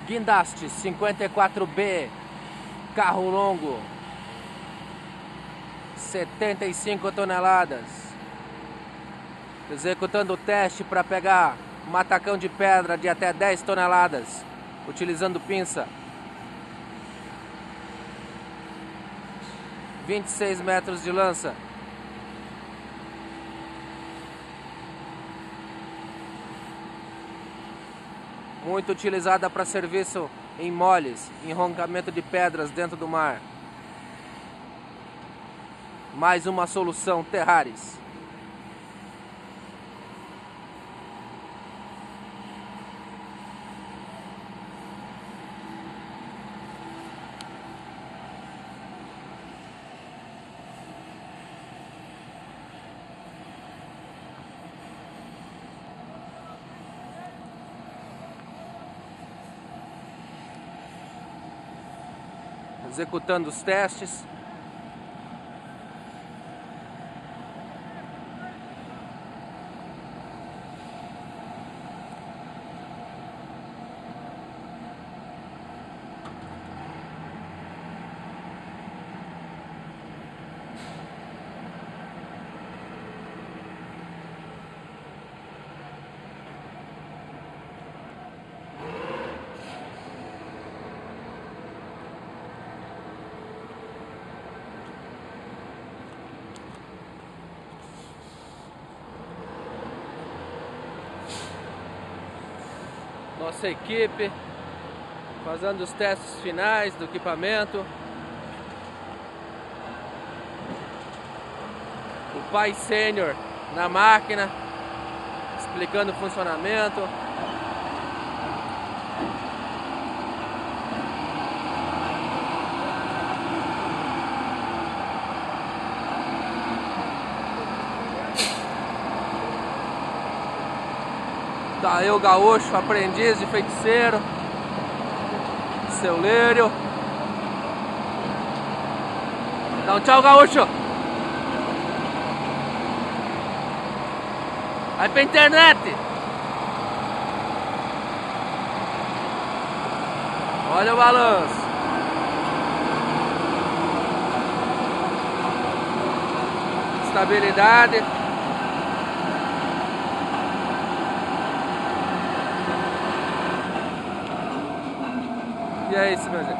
Guindaste 54B, carro longo, 75 toneladas, executando o teste para pegar matacão de pedra de até 10 toneladas, utilizando pinça. 26 metros de lança. Muito utilizada para serviço em moles, enroncamento de pedras dentro do mar. Mais uma solução Terraris. Executando os testes. Nossa equipe fazendo os testes finais do equipamento. O pai sênior na máquina, explicando o funcionamento. Tá aí o gaúcho, aprendiz de feiticeiro, seu Lério. Dá um tchau, gaúcho. Vai pra internet. Olha o balanço. Estabilidade. E é isso, meu gente.